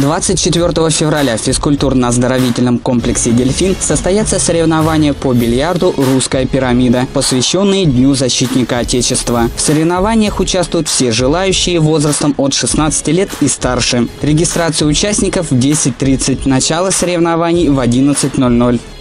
24 февраля в физкультурно-оздоровительном комплексе «Дельфин» состоятся соревнования по бильярду «Русская пирамида», посвященные Дню защитника Отечества. В соревнованиях участвуют все желающие возрастом от 16 лет и старше. Регистрация участников в 10:30. Начало соревнований в 11:00.